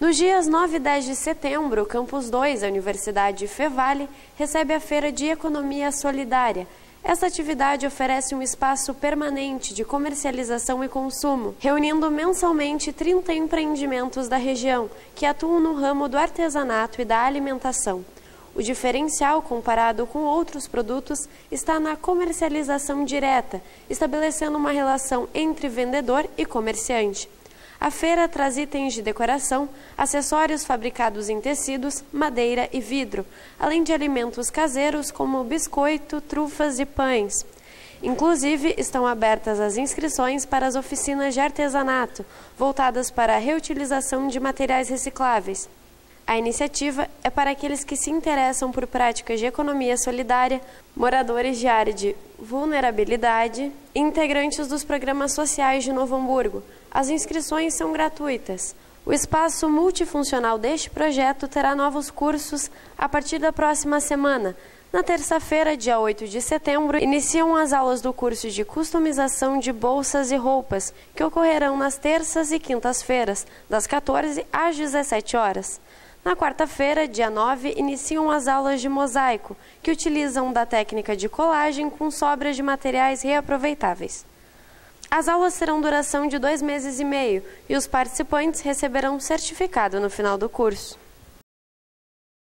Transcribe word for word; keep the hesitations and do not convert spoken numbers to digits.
Nos dias nove e dez de setembro, o Campus dois, a Universidade Fevale, recebe a Feira de Economia Solidária. Essa atividade oferece um espaço permanente de comercialização e consumo, reunindo mensalmente trinta empreendimentos da região, que atuam no ramo do artesanato e da alimentação. O diferencial, comparado com outros produtos, está na comercialização direta, estabelecendo uma relação entre vendedor e comerciante. A feira traz itens de decoração, acessórios fabricados em tecidos, madeira e vidro, além de alimentos caseiros como biscoito, trufas e pães. Inclusive, estão abertas as inscrições para as oficinas de artesanato, voltadas para a reutilização de materiais recicláveis. A iniciativa é para aqueles que se interessam por práticas de economia solidária, moradores de área de vulnerabilidade e integrantes dos programas sociais de Novo Hamburgo. As inscrições são gratuitas. O espaço multifuncional deste projeto terá novos cursos a partir da próxima semana. Na terça-feira, dia oito de setembro, iniciam as aulas do curso de customização de bolsas e roupas, que ocorrerão nas terças e quintas-feiras, das quatorze às dezessete horas. Na quarta-feira, dia nove, iniciam as aulas de mosaico, que utilizam da técnica de colagem com sobras de materiais reaproveitáveis. As aulas terão duração de dois meses e meio e os participantes receberão um certificado no final do curso.